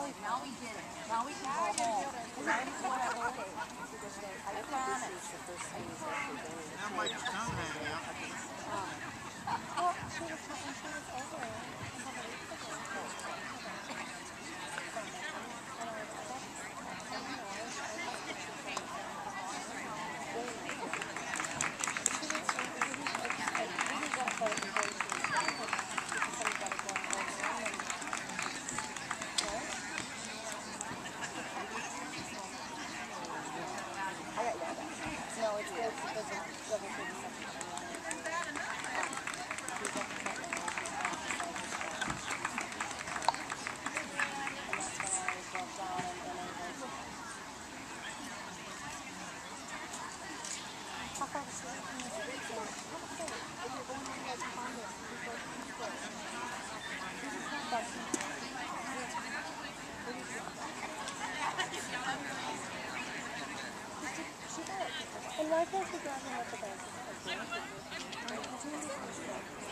Now we did it. Now we can go home. I promise. Now make your tongue hang out. Well, she was over a couple weeks ago. No, it's good because of level 37. And why can't you grab me with the bag?